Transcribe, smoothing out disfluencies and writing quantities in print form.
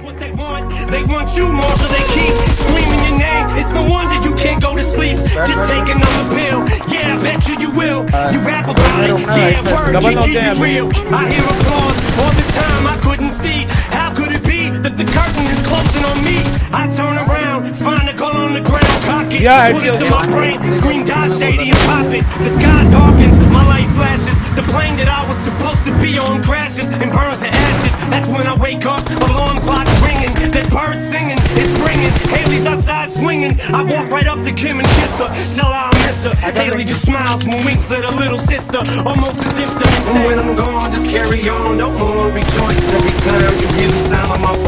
what they want. They want you more, so they keep screaming your name. It's no wonder you can't go to sleep. Just take another pill. Yeah, I bet you will. You rap about it. Yeah, words can keep it real. I hear applause all the time. I couldn't see. How could it be that the curtain is closing on me? I turn around, find a gun on the ground, cock it, put it to my brain, scream die shady and pop it. The sky darkens, my light flashes. The plane that I was supposed to be on crashes and burns to ashes. That's when I wake up, alarm clock's ringing, that bird singing, it's ringing. Haley's outside swinging. I walk right up to Kim and kiss her, tell her I miss her. Haley just smiles and winks at her little sister, almost as if to say, when I'm gone, just carry on, no more rejoice. Every time you hear the sound of my